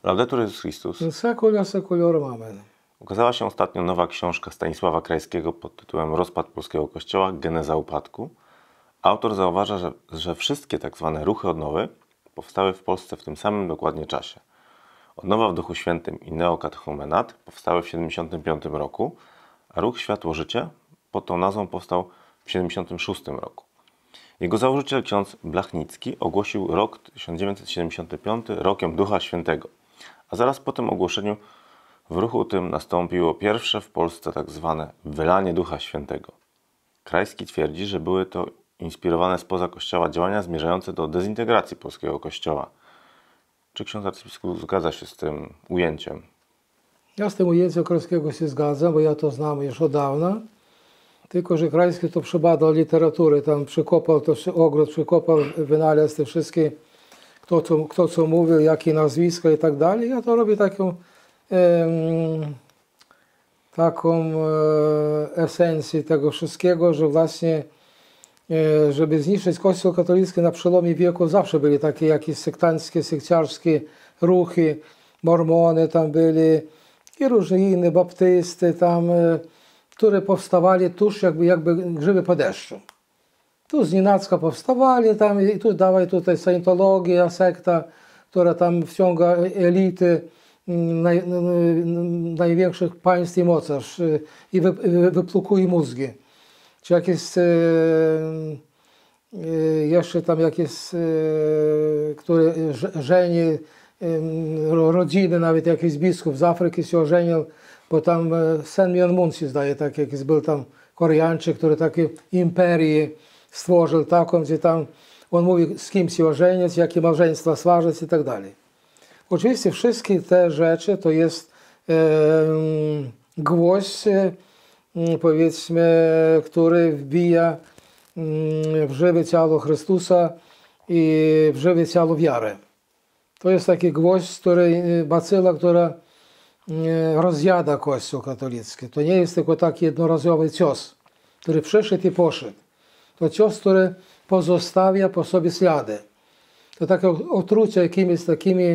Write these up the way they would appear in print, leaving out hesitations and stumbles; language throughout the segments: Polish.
Laudetur Jezus Chrystus. Sekula seculorum, amen. Ukazała się ostatnio nowa książka Stanisława Krajskiego pod tytułem Rozpad polskiego kościoła, geneza upadku. Autor zauważa, że wszystkie tak zwane ruchy odnowy powstały w Polsce w tym samym dokładnie czasie. Odnowa w Duchu Świętym i neokatechumenat powstały w 1975 roku, a ruch Światło-Życie pod tą nazwą powstał w 1976 roku. Jego założyciel, ksiądz Blachnicki, ogłosił rok 1975 rokiem Ducha Świętego, a zaraz po tym ogłoszeniu w ruchu tym nastąpiło pierwsze w Polsce tak zwane wylanie Ducha Świętego. Krajski twierdzi, że były to inspirowane spoza Kościoła działania zmierzające do dezintegracji polskiego Kościoła. Czy ksiądz arcybiskup zgadza się z tym ujęciem? Ja z tym ujęciem Krajskiego się zgadzam, bo ja to znam już od dawna. Tylko że Krajski to przebadał literaturę, tam przekopał to ogród, przekopał, wynalazł te wszystkie, kto co mówił, jakie nazwiska i tak dalej. Ja to robię taką esencję tego wszystkiego, że właśnie żeby zniszczyć Kościół katolicki na przełomie wieków zawsze byli takie jakieś sektanckie, sekciarskie ruchy, mormony tam byli i różne inne, baptysty tam, które powstawali tuż jakby grzyby po deszczu. Tu znienacka powstawali tam i tu dawaj tutaj scientologia, sekta, która tam wciąga elity największych państw i mocarstw i wyplukuje mózgi. Czy jak jest jeszcze tam jakieś, które żeni rodziny, nawet jakiś biskup z Afryki się ożenił, bo tam Sen Myung Moon się zdaje, tak jakiś był tam Koreańczyk, który takie imperię stworzył taką, gdzie tam on mówi, z kim się ożenić, jakie małżeństwa zważyć i tak dalej. Oczywiście wszystkie te rzeczy to jest gwoźdź, powiedzmy, który wbija w żywe ciało Chrystusa i w żywe ciało wiary. To jest taki gwoźdź, bacyla, która rozjada Kościół katolicki. To nie jest tylko taki jednorazowy cios, który przyszedł i poszedł. To cios, który pozostawia po sobie ślady. To takie otrucie jakimiś takimi,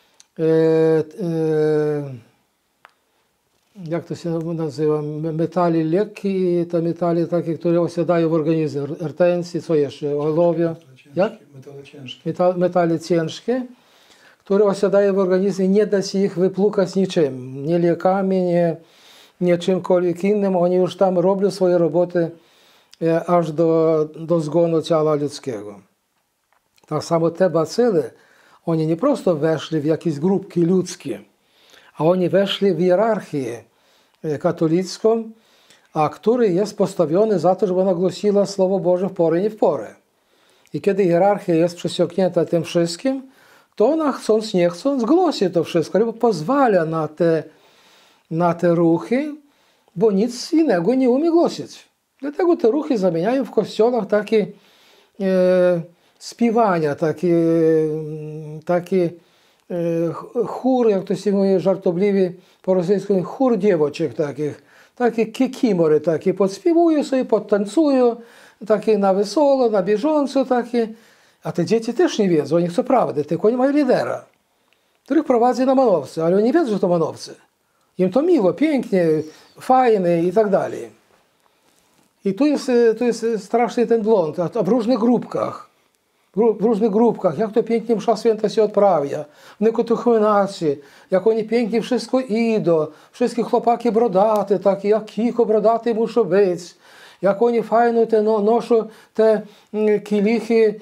jak to się nazywa, metali lekkie i te metali takie, które osiadają w organizmie. Rtęci, co jeszcze? Ołowia. Jak? Metale ciężkie. Metale ciężkie, które osiadają w organizmie, nie da się ich wyplukać niczym. Nie lekami, nie czymkolwiek innym. Oni już tam robią swoje roboty aż do zgonu ciała ludzkiego. Tak samo te bacyly, oni nie prosto weszli w jakieś grupki ludzkie, a oni weszli w hierarchię katolicką, a który jest postawiony za to, żeby ona głosiła Słowo Boże w porę i nie w porę. I kiedy hierarchia jest przesiąknięta tym wszystkim, to ona chcąc nie chcąc głosi to wszystko, albo pozwala na te ruchy, bo nic innego nie umie głosić. Dlatego te ruchy zamieniają w kościołach takie śpiewania, takie chór, jak to się mówi żartobliwie po rosyjsku, chór dziewoczek takich, takie kikimory takie, podśpiewują sobie, podtańcują, takie na wesoło, na bieżąco takie, a te dzieci też nie wiedzą, oni chcą prawdy, tylko oni mają lidera, których prowadzi na manowce, ale oni nie wiedzą, że to manowcy. Im to miło, pięknie, fajnie i tak dalej. I tu jest straszny ten błąd, a w różnych grupkach, jak to pięknie msza święta się odprawia, w nekotechumenacie, jak oni pięknie wszystko idą, wszystkie chłopaki brodate, takie jak kiko brodate muszą być, jak oni fajnie noszą te kielichy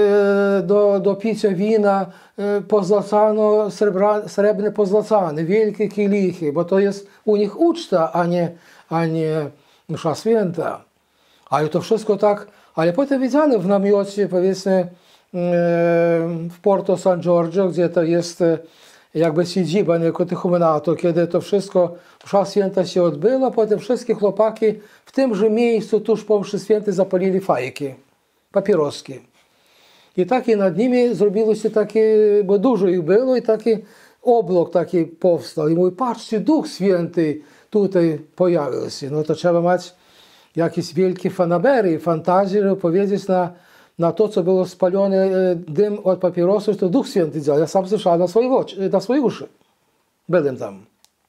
do picia wina, pozłacano, srebrne pozłacane, wielkie kielichy, bo to jest u nich uczta, a nie msza święta. Ale to wszystko tak, ale potem widziałem w namiocie, powiedzmy, w Porto San Giorgio, gdzie to jest jakby siedziba nekotechumenatu, kiedy to wszystko, msza święta się odbyła, potem wszystkie chłopaki w tymże miejscu, tuż po mszy świętej zapalili fajki, papieroski. I taki nad nimi zrobiło się takie, bo dużo ich było, i taki oblok taki powstał. I mówi, patrzcie, Duch Święty tutaj pojawił się. No to trzeba mieć jakieś wielkie fanabery, fantazje, żeby powiedzieć na to, co było spalone, dym od papierosów, to Duch Święty działał. Ja sam słyszałem na swoje uszy. Byłem tam.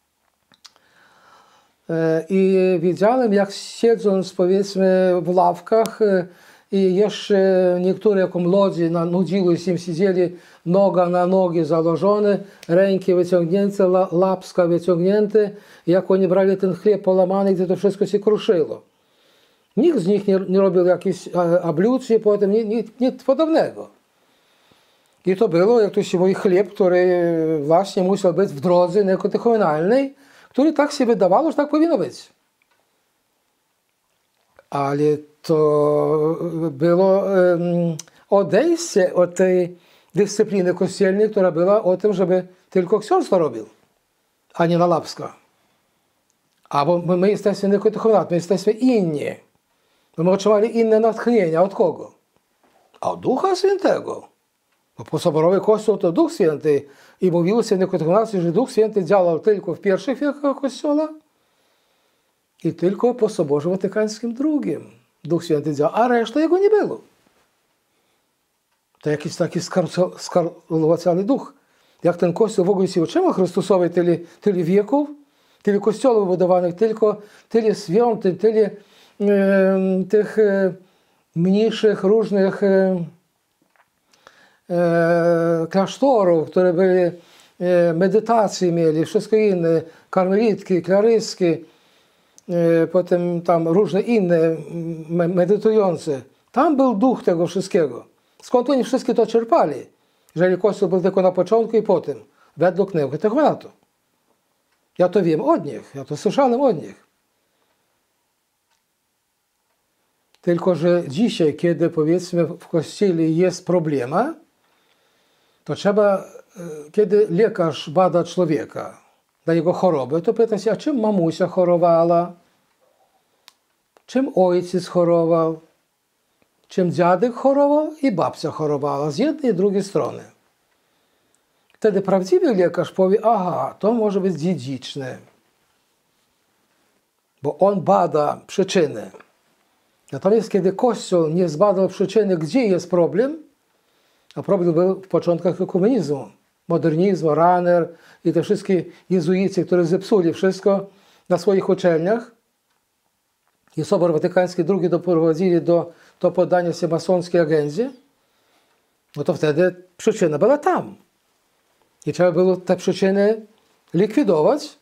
I widziałem, jak siedząc, powiedzmy, w ławkach i jeszcze niektóre jako młodzi nudziły się, siedzieli noga na nogi założone, ręki wyciągnięte, łapska wyciągnięte, jak oni brali ten chleb połamany, gdzie to wszystko się kruszyło. Nikt z nich nie robił jakichś ablucji, potem nic podobnego. I to było, jak to się mówi, chleb, który właśnie musiał być w drodze nekotechumenalnej, który tak się wydawało, że tak powinno być. Ale to było odejście od tej dyscypliny kościelnej, która była o tym, żeby tylko ksiądz to robił, a nie nalapska. Albo my jesteśmy nekotechumenat, my jesteśmy inni. My otrzymali inne natchnienia. Od kogo? A od Ducha Świętego. Bo posoborowy Kościół to Duch Święty. I mówiło się w nekotechumenacji, że Duch Święty działał tylko w pierwszych wiekach Kościoła i tylko po Soborze Watykańskim II Duch Święty działał, a reszta jego nie było. To jakiś taki skarlowaciany duch. Jak ten Kościół w ogóle się utrzymał Chrystusowy tyle wieków, tyle kościołów budowanych, tyle świątyń, tyle tych mniejszych różnych klasztorów, które były, medytacje mieli, wszystko inne, karmelitki, klarystki, potem tam różne inne medytujące. Tam był duch tego wszystkiego. Skąd oni wszystkie to czerpali? Jeżeli Kościół był tylko na początku i potem, według neokatechumatu. Ja to wiem od nich, ja to słyszałem od nich. Tylko że dzisiaj, kiedy powiedzmy w Kościele jest problema, to trzeba, kiedy lekarz bada człowieka na jego chorobę, to pyta się, a czym mamusia chorowała, czym ojciec chorował, czym dziadek chorował i babcia chorowała z jednej i drugiej strony. Wtedy prawdziwy lekarz powie, aha, to może być dziedziczne, bo on bada przyczyny. Natomiast kiedy Kościół nie zbadał przyczyny, gdzie jest problem, a problem był w początkach ekumenizmu, modernizmu, Rahner i te wszystkie jezuici, którzy zepsuli wszystko na swoich uczelniach. I Sobor Watykański II doprowadzili do poddania się masońskiej agendzie, no to wtedy przyczyna była tam. I trzeba było te przyczyny likwidować,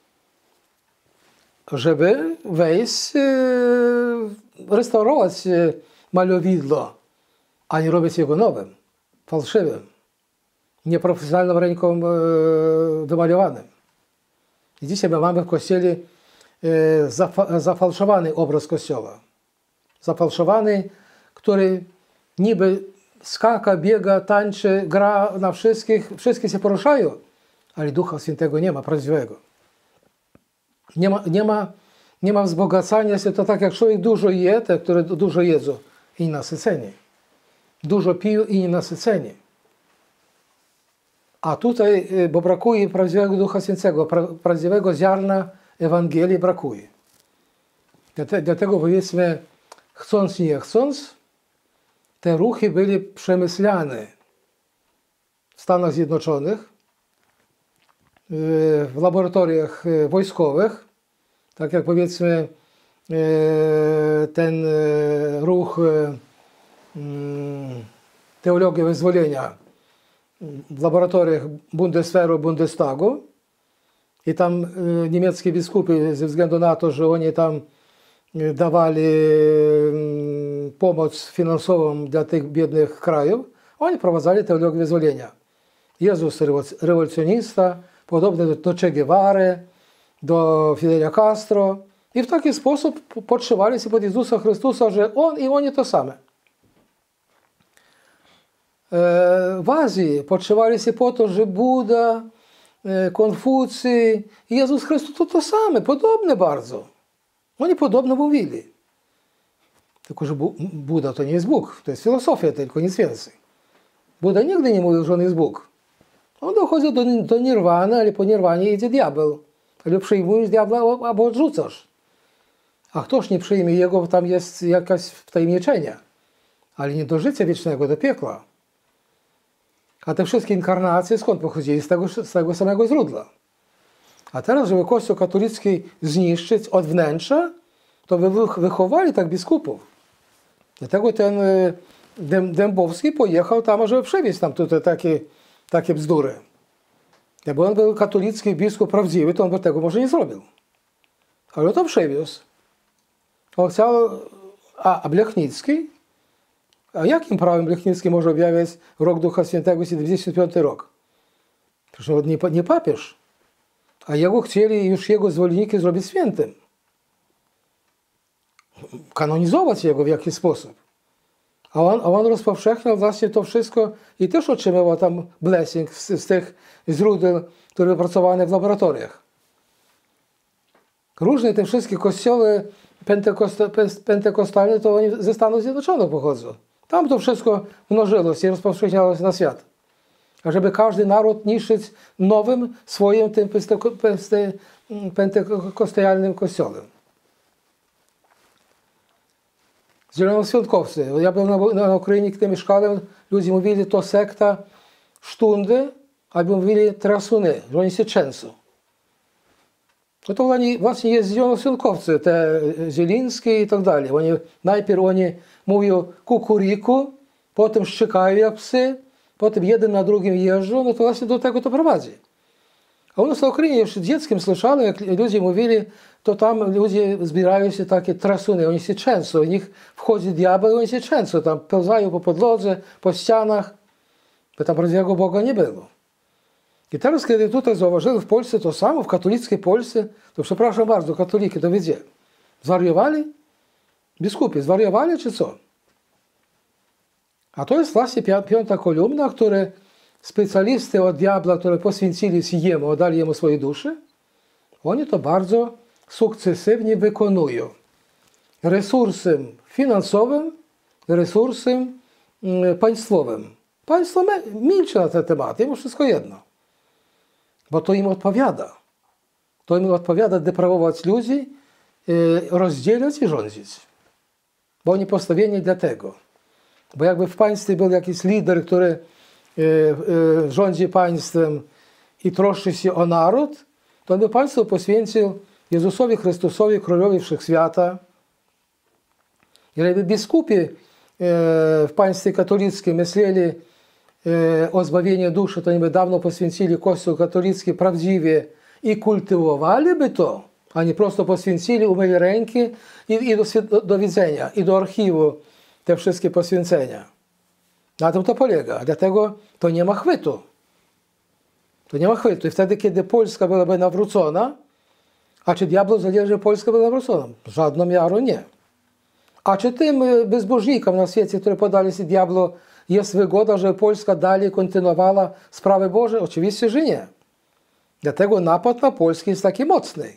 żeby wejść, restaurować malowidło, a nie robić jego nowym, fałszywym, nieprofesjonalną ręką wymalowanym. I dzisiaj my mamy w Kościele zafałszowany obraz Kościoła. Zafałszowany, który niby skaka, biega, tańczy, gra na wszystkich, wszyscy się poruszają, ale Ducha Świętego nie ma prawdziwego. Nie ma wzbogacania się, to tak jak człowiek dużo je, te, które dużo jedzą i nasyceni. Dużo piją i nienasyceni. A tutaj, bo brakuje prawdziwego Ducha Świętego, prawdziwego ziarna Ewangelii brakuje. Dlatego powiedzmy, chcąc nie chcąc, te ruchy byli przemyślane w Stanach Zjednoczonych, w laboratoriach wojskowych, tak jak powiedzmy ten ruch teologii wyzwolenia w laboratoriach Bundeswehru, Bundestagu i tam niemieckie biskupy ze względu na to, że oni tam dawali pomoc finansową dla tych biednych krajów, oni prowadzili teologię wyzwolenia. Jezus rewolucjonista, podobny do Che Guevary, do Fidelia Castro i w taki sposób podszywali się pod Jezusa Chrystusa, że On i oni to same. W Azji podszywali się po to, że Buda, Konfucjusz i Jezus Chrystus to same, podobne bardzo. Oni podobno mówili. Tylko, że Buda to nie jest Bóg, to jest filozofia tylko, nic więcej. Buda nigdy nie mówił, że On jest Bóg. On dochodzi do nirwany, ale po nirwanie idzie diabeł. Albo przyjmujesz diabła, albo odrzucasz. A ktoś nie przyjmie jego, bo tam jest jakaś wtajemniczenia. ale nie do życia wiecznego, do piekła. A te wszystkie inkarnacje skąd pochodzili? Z tego samego źródła. A teraz, żeby Kościół katolicki zniszczyć od wnętrza, to wychowali tak biskupów. Dlatego ten Dębowski pojechał tam, żeby przewieźć tam tutaj takie bzdury. Jakby on był katolicki biskup prawdziwy, to on by tego może nie zrobił. Ale to przewiózł. On chciał, a Blechnicki? A jakim prawem Blechnicki może objawiać rok Ducha Świętego, 75 rok? Przecież on nie papież. A jego chcieli już jego zwolenniki zrobić świętym. Kanonizować jego w jakiś sposób. A on rozpowszechniał właśnie to wszystko i też otrzymywał tam blessing z tych źródeł, które wypracowane w laboratoriach. Różne te wszystkie kościoły pentekostalne, to oni ze Stanów Zjednoczonych pochodzą. Tam to wszystko mnożyło się i rozpowszechniało się na świat. A żeby każdy naród niszczyć nowym, swoim tym pentekostalnym kościołem. Zielonoświątkowcy. Ja byłem na Ukrainie, gdy mieszkałem, ludzie mówili, to sekta sztundy, albo mówili trasuny, że oni się często. No to właśnie jest zielonoświątkowcy, te Zielińskie i tak dalej. Najpierw oni mówią kukuriku, potem szczekają jak psy, potem jeden na drugim jeżdżą, no to właśnie do tego to prowadzi. A u nas na Ukrainie jeszcze dzieckiem słyszałem, jak ludzie mówili, to tam ludzie zbierają się takie trasuny, oni się często, w nich wchodzi diabeł, oni się często tam pełzają po podłodze, po ścianach, bo tam prawdziwego Boga nie było. I teraz, kiedy tutaj zauważyli w Polsce to samo, w katolickiej Polsce, to przepraszam bardzo, katoliki, to wiecie, zwariowali? Biskupi, zwariowali czy co? A to jest właśnie piąta kolumna, które specjalisty od diabła, które poświęcili się jemu, oddali jemu swoje dusze, oni to bardzo sukcesywnie wykonują. Resursem finansowym, resursem państwowym. Państwo milczy na ten temat, jemu wszystko jedno. Bo to im odpowiada. To im odpowiada deprawować ludzi, rozdzielać i rządzić. Bo oni postawieni dla tego. Bo jakby w państwie był jakiś lider, który rządzi państwem i troszczy się o naród, to on by państwo poświęcił Jezusowi Chrystusowi, Królowi Wszechświata. Jeżeli biskupi w państwie katolickim myśleli o zbawieniu duszy, to oni by dawno poświęcili Kościół katolicki prawdziwie i kultywowaliby to, a nie prosto poświęcili, umyli ręki i do widzenia, i do archiwu te wszystkie poświęcenia. Na tym to polega. Dlatego to nie ma chwytu. To nie ma chwytu. I wtedy, kiedy Polska byłaby nawrócona, a czy diabłu zależy, że Polska była nawrócona? Żadną miarą nie. A czy tym bezbożnikom na świecie, które podali się diabłu, jest wygoda, że Polska dalej kontynuowała sprawy Boże? Oczywiście, że nie. Dlatego napad na Polskę jest taki mocny.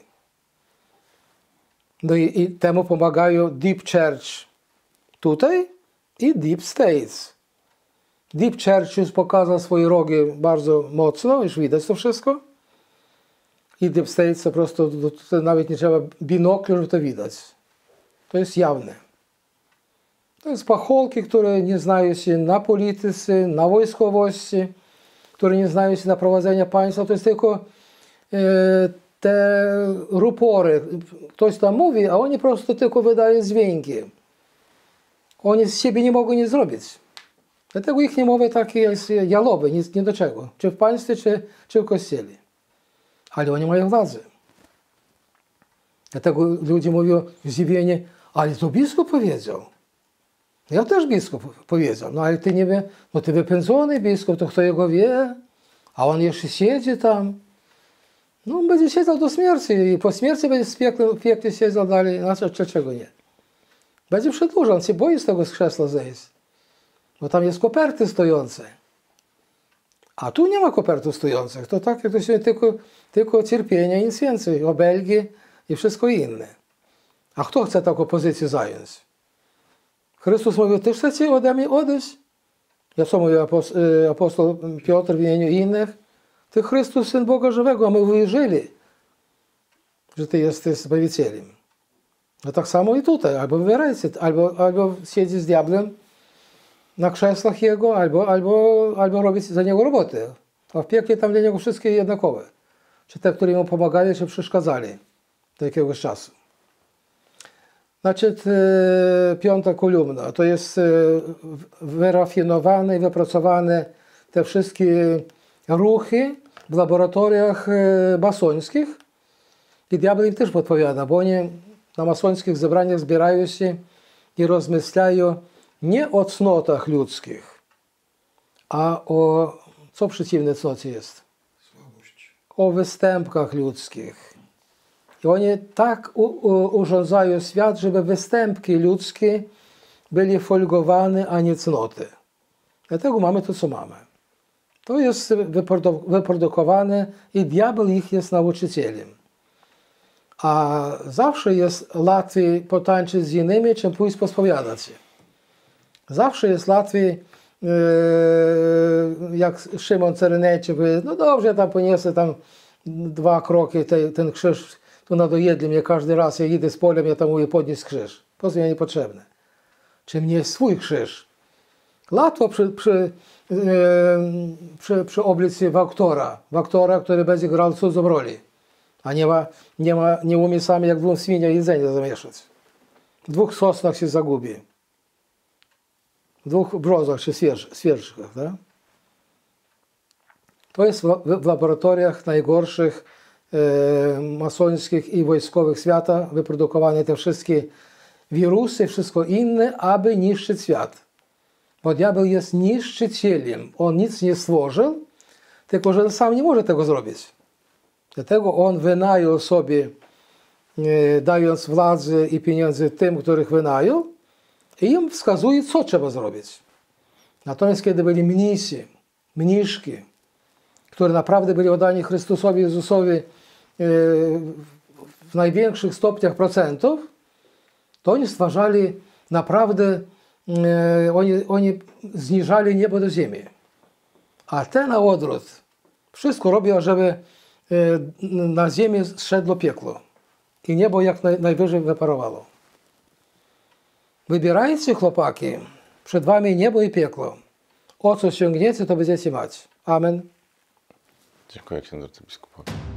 No i temu pomagają Deep Church tutaj i Deep States. Deep Church już pokazał swoje rogi bardzo mocno, już widać to wszystko. I Deep States to po prostu to nawet nie trzeba binoklu, żeby to widać. To jest jawne. To jest pacholki, które nie znają się na polityce, na wojskowości, które nie znają się na prowadzeniu państwa. To jest tylko te rupory. Ktoś tam mówi, a oni po prostu tylko wydają dźwięki. Oni z siebie nie mogą nic zrobić. Dlatego ich mowy takie jest jalowe, nic nie do czego. Czy w państwie, czy w kościele. Ale oni mają władzę. Dlatego ludzie mówią zdziwienie, ale to biskup powiedział. Ja też biskup powiedział, no ale ty nie wie, no ty wypędzony biskup, to kto jego wie? A on jeszcze siedzi tam. No on będzie siedział do śmierci i po śmierci będzie w piekle siedział dalej, znaczy czego nie. Będzie przedłużał, on się boi z tego z krzesła zejść. Bo tam jest koperty stojące. A tu nie ma kopertów stojących. To tak, jak to się tylko cierpienie i nic więcej. Obelgi i wszystko inne. A kto chce taką pozycję zająć? Chrystus mówił, ty chcecie ode mnie odejść? Ja co mówię, apostoł Piotr w imieniu innych? Ty Chrystus, Syn Boga Żywego, a my uwierzyli, że ty jesteś Zbawicielem. No tak samo i tutaj. Albo wybierajcie, albo siedzi z diabłem, na krzesłach jego, albo robić za niego robotę. A w piekle tam dla niego wszystkie jednakowe. Czy te, które mu pomagali, czy przeszkadzali do jakiegoś czasu. Znaczy, piąta kolumna to jest wyrafinowane i wypracowane te wszystkie ruchy w laboratoriach masońskich. I diabeł im też podpowiada, bo oni na masońskich zebraniach zbierają się i rozmyślają nie o cnotach ludzkich, a o, co przeciwne cnocie jest? Słabość. O występkach ludzkich. I oni tak urządzają świat, żeby występki ludzkie byli folgowane, a nie cnoty. Dlatego mamy to, co mamy. To jest wyprodukowane i diabeł ich jest nauczycielem. A zawsze jest łatwiej potańczyć z innymi, czym pójść pospowiadać się. Zawsze jest łatwiej, jak Szymon Cyrenejczyk mówi, no dobrze, ja tam poniosę tam 2 kroki, ten krzyż tu nadojedli mnie każdy raz, ja idę z polem, ja tam mówię podnieść krzyż. Po co mi niepotrzebne? Czym nie jest swój krzyż? Łatwo przy oblicy aktora, który będzie grał cudzą rolę, a nie umie sam jak 2 świniach jedzenie zamieszać. W 2 sosnach się zagubi. W 2 brzozach czy świerczkach. Tak? To jest w laboratoriach najgorszych masońskich i wojskowych świata wyprodukowane te wszystkie wirusy, wszystko inne, aby niszczyć świat. Bo diabeł jest niszczycielem. On nic nie stworzył, tylko że on sam nie może tego zrobić. Dlatego on wynajął sobie, dając władzę i pieniądze tym, których wynajął, i im wskazuje, co trzeba zrobić. Natomiast kiedy byli mniszki, które naprawdę byli oddani Chrystusowi Jezusowi w największych stopniach procentów, to oni stwarzali naprawdę, oni zniżali niebo do ziemi. A te na odwrót wszystko robią, żeby na ziemię zszedło piekło i niebo jak najwyżej wyparowało. Wybierajcie, chłopaki, przed wami niebo i piekło. O co sięgniecie, to będziecie mać. Amen. Dziękuję księdzu arcybiskupowi.